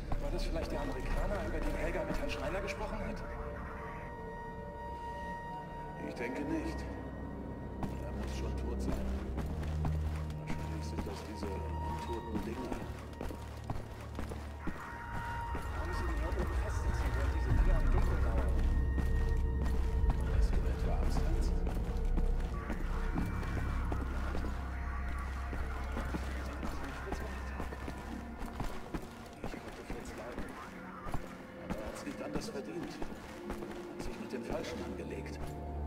War das vielleicht der Amerikaner, über den Helga mit Herrn Schreiner gesprochen hat? Ich denke nicht. Er muss schon tot sein. Wahrscheinlich sind das diese toten Dinger. Warum sie die hier oben festsitzen, während diese Dinger im Dunkeln dauern? Hast du etwa Angst, Hans? Das verdient. Hat sich mit den Falschen angelegt.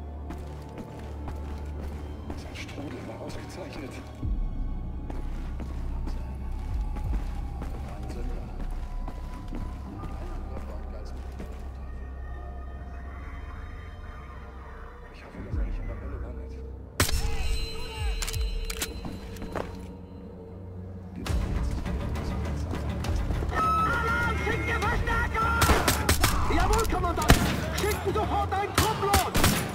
Sein Strudel war ausgezeichnet. Ein Sünder. Keiner Körper und Geist mit der Tafel. Ich hoffe, dass er nicht in der Hölle landet. Schickt ihr Verstärkung! Jawohl, Kommandant! Schicken sofort einen Trupp los!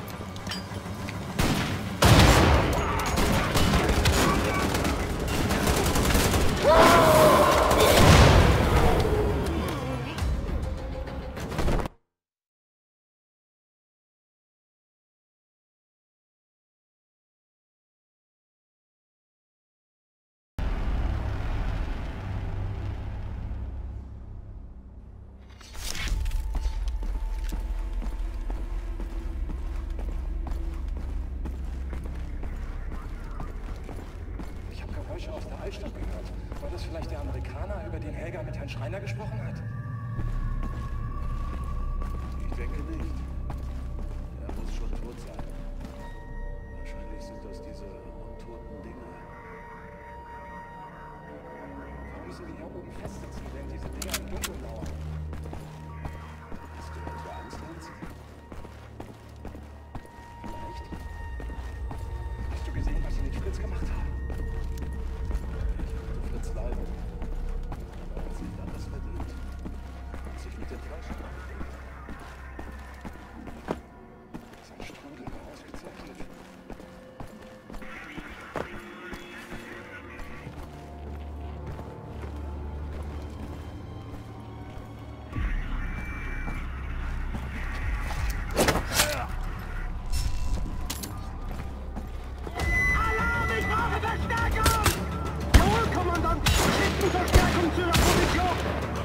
Geräusche aus der Altstadt gehört. War das vielleicht der Amerikaner, über den Helga mit Herrn Schreiner gesprochen hat? Ich denke nicht. Er muss schon tot sein. Wahrscheinlich sind das diese untoten Dinger. Warum müssen die hier oben festsitzen, während diese Dinger im Dunkeln lauern? Hast du etwa Angst, Hans? Vielleicht. Hast du gesehen, was sie mit Fritz gemacht haben? Fritz leiden. Aber er hat sich anders verdient. Hat sich mit den Falschen angelegt. Sein Strudel war ausgezeichnet. Alarm! Ich brauche Verstärkung! Jawohl, Kommandant! Schicken Verstärkung zu der Position!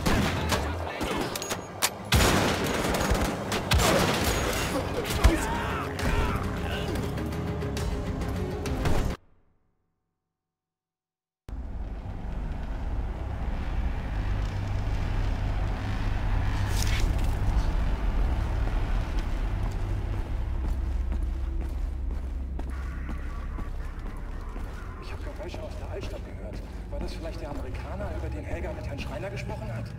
Ich habe Geräusche aus der Altstadt gehört. War das vielleicht der Amerikaner, über den Helga mit Herrn Schreiner gesprochen hat?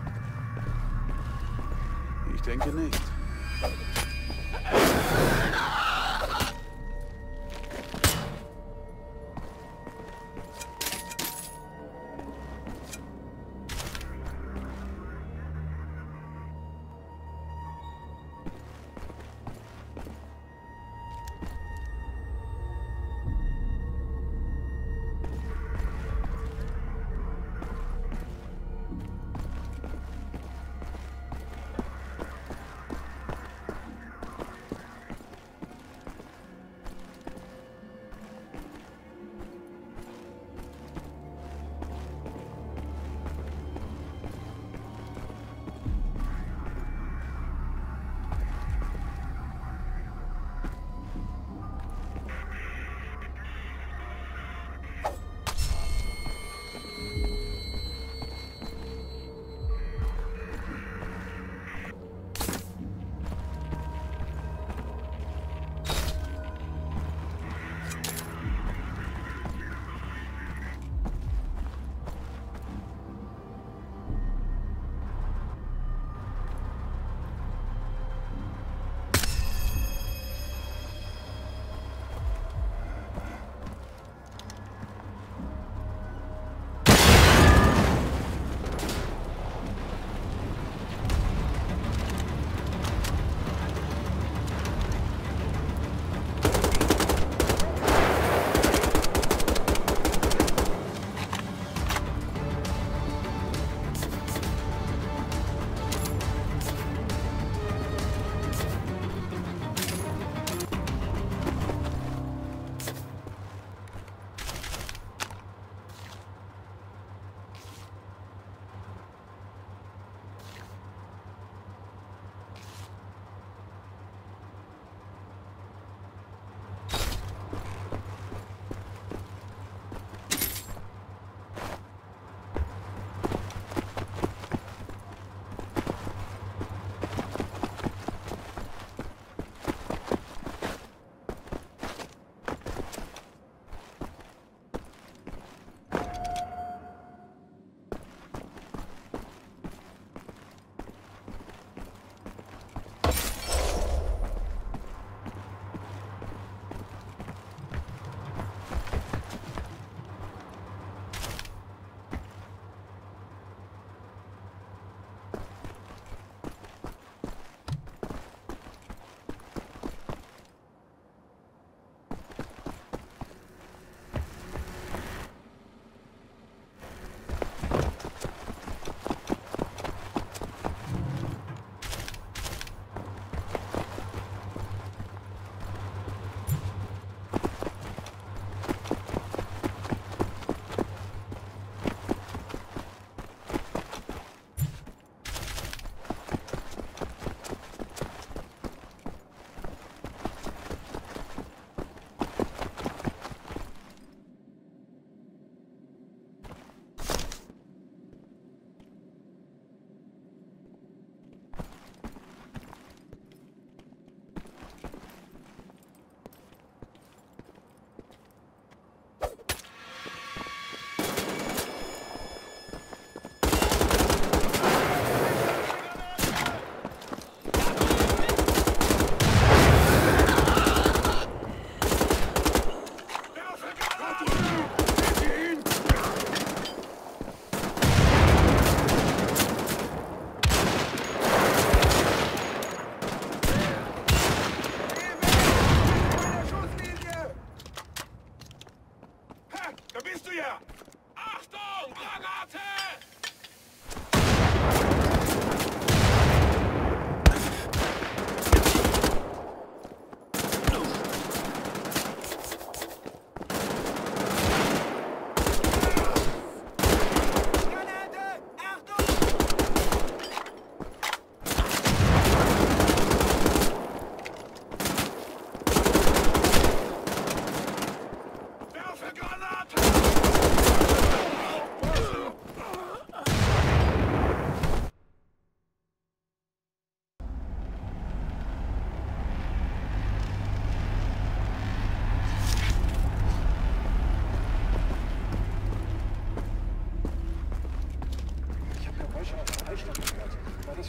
Ich denke nicht.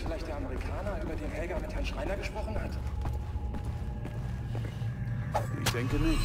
vielleicht der Amerikaner, über den Helga mit Herrn Schreiner gesprochen hat? Ich denke nicht.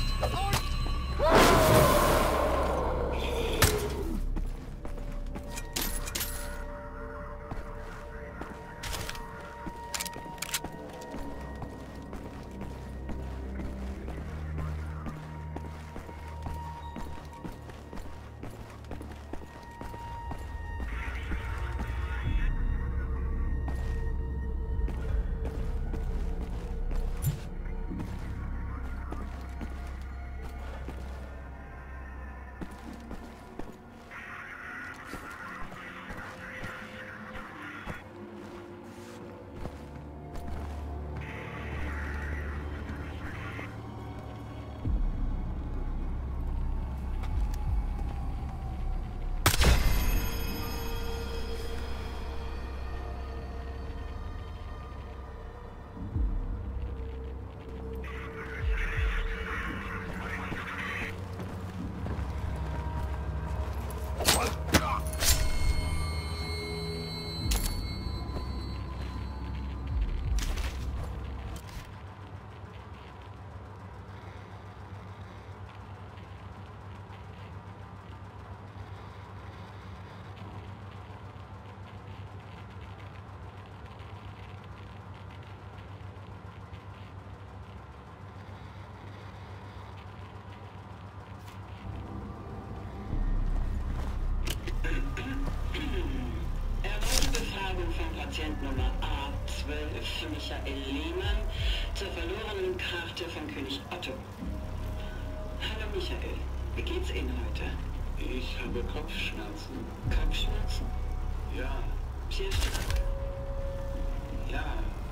Patient Nummer A12, Michael Lehmann, zur verlorenen Karte von König Otto. Hallo Michael, wie geht's Ihnen heute? Ich habe Kopfschmerzen. Kopfschmerzen? Ja, Sehr stark. ja,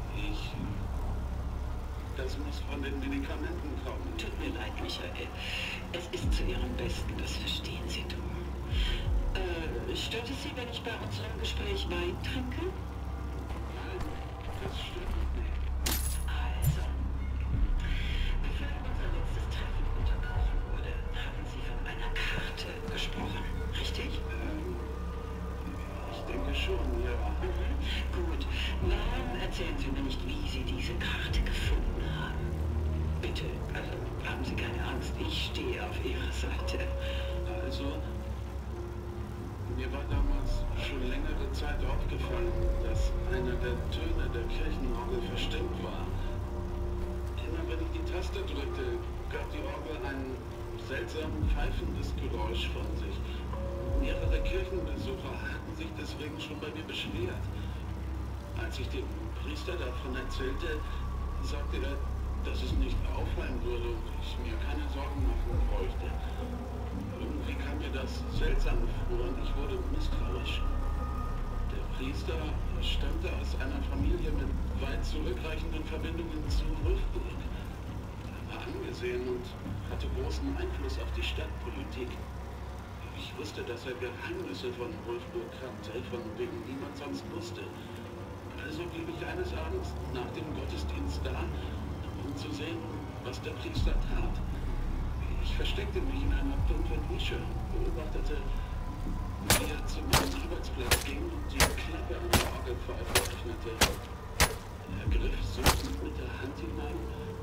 das muss von den Medikamenten kommen. Tut mir leid, Michael. Es ist zu Ihrem Besten, das verstehen Sie doch. Stört es Sie, wenn ich bei unserem Gespräch Wein trinke? Nein, das stimmt nicht. Also, bevor unser letztes Treffen unterbrochen wurde, haben Sie von einer Karte gesprochen, richtig? Ich denke schon, ja. Gut. Warum erzählen Sie mir nicht, wie Sie diese Karte gefunden haben? Bitte, also haben Sie keine Angst, ich stehe auf Ihrer Seite. Also, mir war damals schon längere Zeit aufgefallen, dass einer der Töne der Kirchenorgel verstimmt war. Immer wenn ich die Taste drückte, gab die Orgel ein seltsam pfeifendes Geräusch von sich. Mehrere Kirchenbesucher hatten sich deswegen schon bei mir beschwert. Als ich dem Priester davon erzählte, sagte er, dass es nicht auffallen würde und ich mir keine Sorgen machen bräuchte. Irgendwie kam mir das seltsam vor und ich wurde misstrauisch. Der Priester stammte aus einer Familie mit weit zurückreichenden Verbindungen zu Wolfburg. Er war angesehen und hatte großen Einfluss auf die Stadtpolitik. Ich wusste, dass er Geheimnisse von Wolfburg kannte, von denen niemand sonst wusste. Also blieb ich eines Abends nach dem Gottesdienst da, um zu sehen, was der Priester tat. Ich versteckte mich in einer dunklen Nische, beobachtete, wie er zu meinem Arbeitsplatz ging und die Klappe an der Orgelpfeife öffnete. Er griff suchend mit der Hand hinein.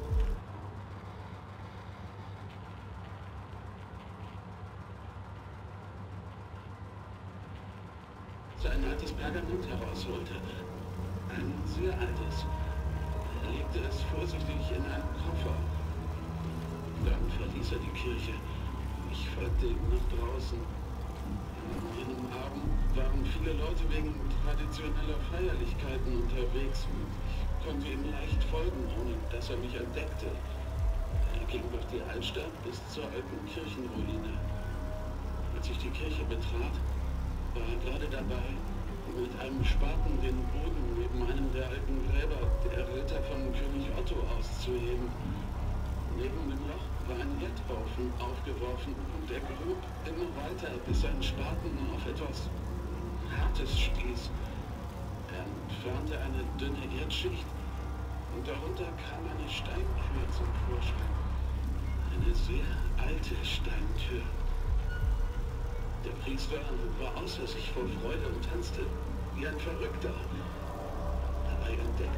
Sein altes Pergament herausholte. Ein sehr altes. Er legte es vorsichtig in einen Koffer. Dann verließ er die Kirche. Ich folgte ihm nach draußen. An jenem Abend waren viele Leute wegen traditioneller Feierlichkeiten unterwegs. Ich konnte ihm leicht folgen, ohne dass er mich entdeckte. Er ging durch die Altstadt bis zur alten Kirchenruine. Als ich die Kirche betrat, war er gerade dabei, mit einem Spaten den Boden neben einem der alten Gräber der Ritter von König Otto auszuheben. Neben dem Loch war ein Erdhaufen aufgeworfen und er grub immer weiter, bis sein Spaten auf etwas Hartes stieß. Er entfernte eine dünne Erdschicht und darunter kam eine Steintür zum Vorschein. Eine sehr alte Steintür. Der Priester war außer sich vor Freude und tanzte wie ein Verrückter.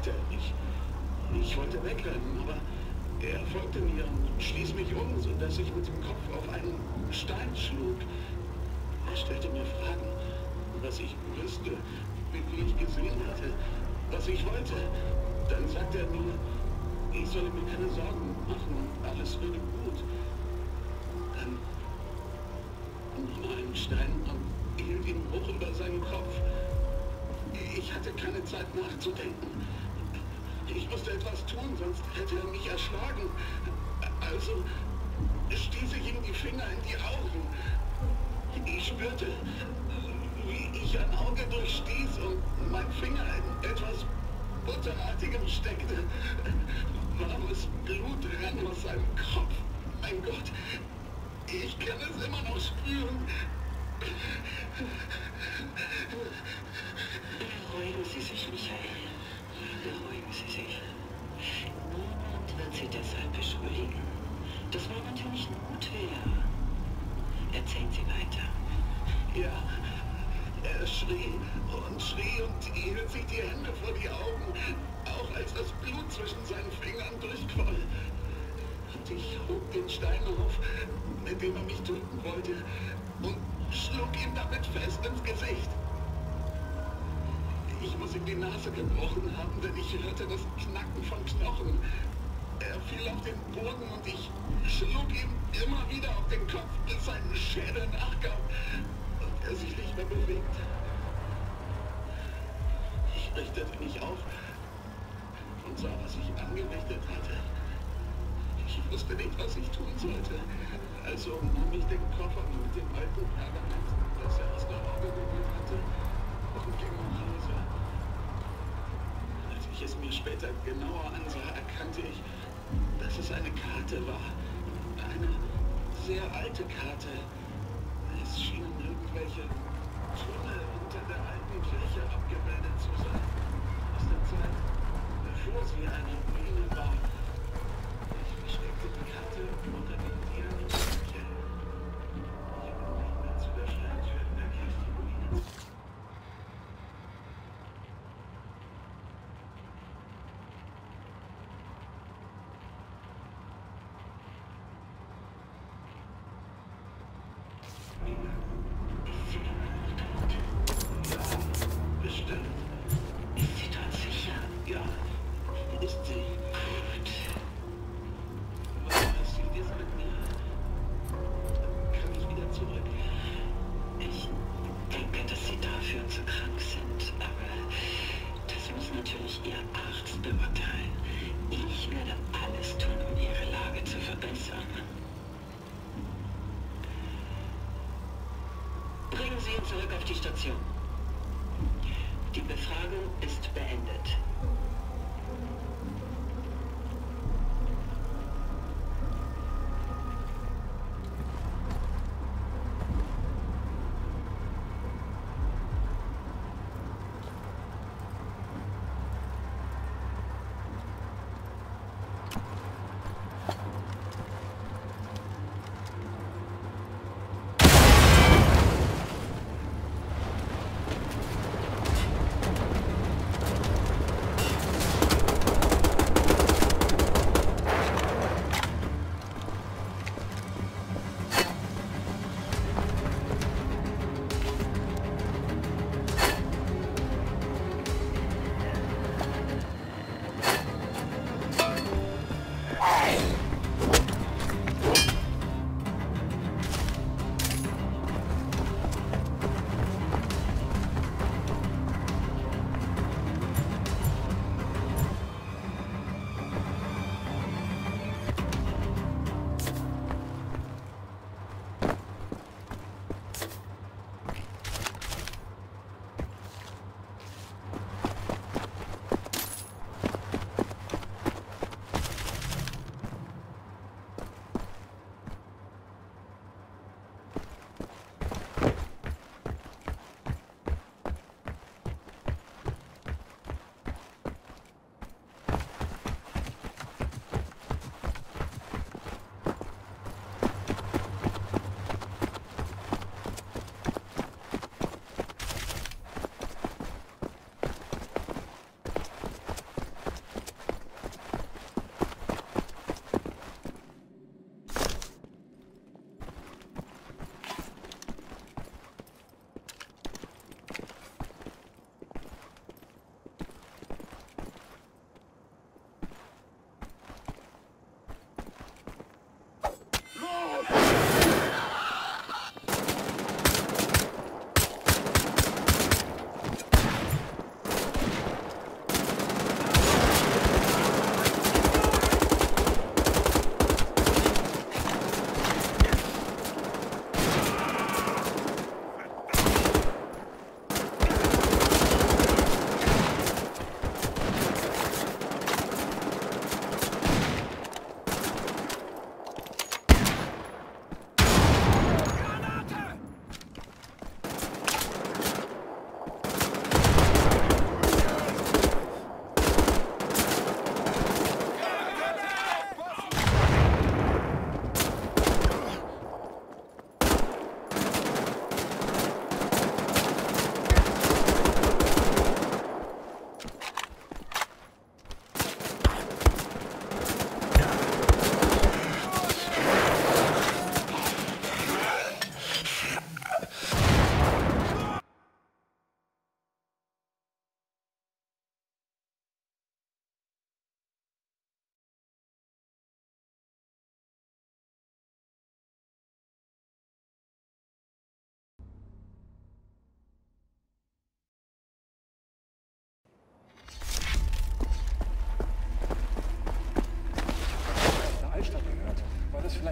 sagte er. Ich wollte wegrennen, aber er folgte mir und stieß mich um, sodass ich mit dem Kopf auf einen Stein schlug. Er stellte mir Fragen, was ich wüsste, wie ich gesehen hatte, was ich wollte. Dann sagte er nur, ich solle mir keine Sorgen machen und alles würde gut. Dann nahm er einen Stein und hielt ihn hoch über seinen Kopf. Ich hatte keine Zeit nachzudenken. Ich musste etwas tun, sonst hätte er mich erschlagen. Also stieß ich ihm die Finger in die Augen. Ich spürte, wie ich ein Auge durchstieß und mein Finger in etwas Butterartigem steckte. Warmes Blut rann aus seinem Kopf. Mein Gott, ich kann es immer noch spüren. Beruhigen Sie sich, Michael. Beruhigen Sie sich. Niemand wird Sie deshalb beschuldigen. Das war natürlich Notwehr. Erzählen Sie weiter. Ja, er schrie und hielt sich die Hände vor die Augen, auch als das Blut zwischen seinen Fingern durchquoll. Und ich hob den Stein auf, mit dem er mich töten wollte, und schlug ihm damit fest ins Gesicht. Ich muss ihm die Nase gebrochen haben, denn ich hörte das Knacken von Knochen. Er fiel auf den Boden und ich schlug ihm immer wieder auf den Kopf, bis sein Schädel nachgab und er sich nicht mehr bewegte. Ich richtete mich auf und sah, was ich angerichtet hatte. Ich wusste nicht, was ich tun sollte. Also nahm ich den Koffer mit dem alten Pergament, das er aus der Orgel geholt hatte, und ging nach Hause. Als ich es mir später genauer ansah, erkannte ich, dass es eine Karte war. Eine sehr alte Karte. Es schienen irgendwelche Tunnel unter der alten Kirche abgebildet zu sein. Aus der Zeit, bevor sie eine Ruine war. Ich versteckte die Karte unter den Dielen der Kirche. Ich bin nicht mehr zu der Steintür in der Kirchenruine. Bestimmt. Ist sie dort sicher? Ja, ist sie. Gut. Was passiert jetzt mit mir? Kann ich wieder zurück? Ich denke, dass Sie dafür zu krank sind, aber das muss natürlich Ihr Arzt beurteilen. Ich werde alles tun, um Ihre Lage zu verbessern. Bringen Sie ihn zurück auf die Station. Die Befragung ist beendet.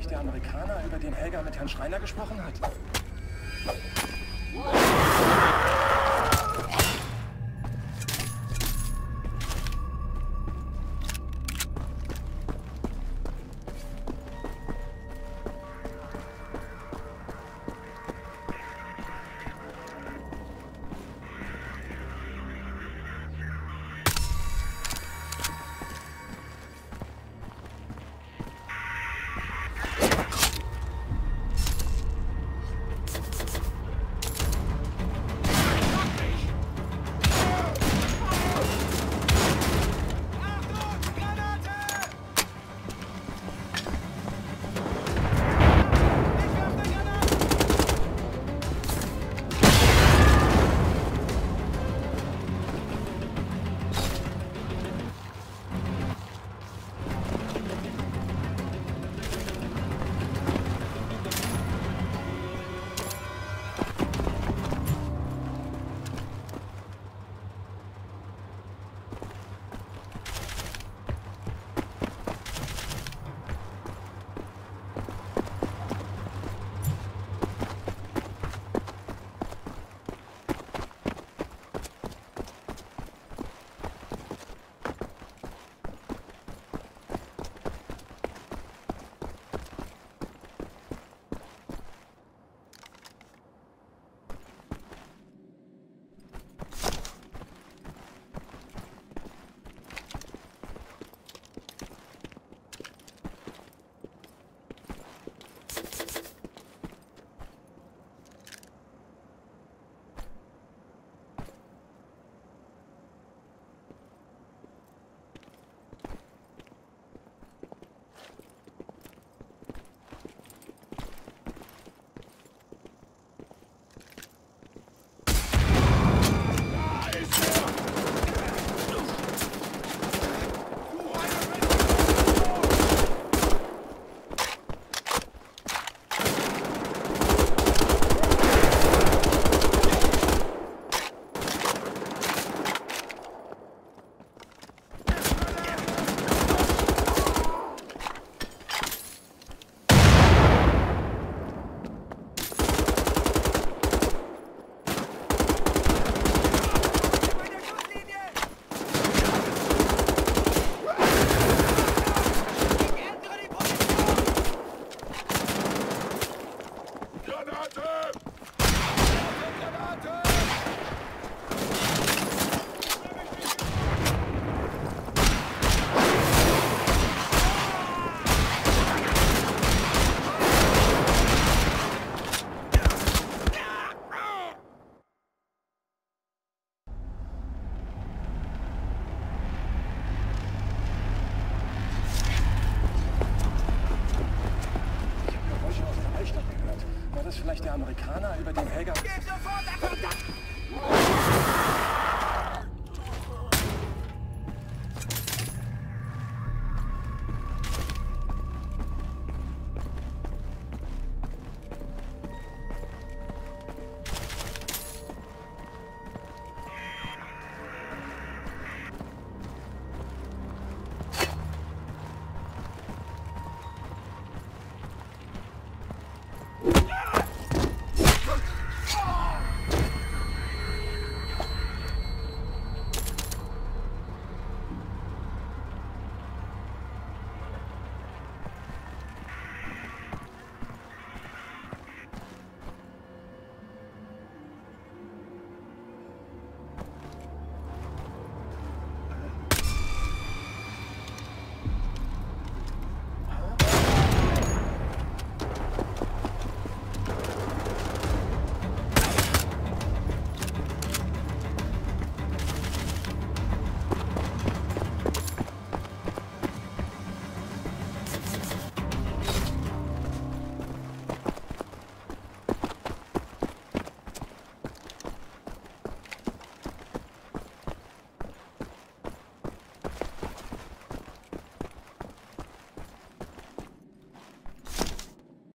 vielleicht der Amerikaner, über den Helga mit Herrn Schreiner gesprochen hat? Vielleicht der Amerikaner, über den Helga... Gib sofort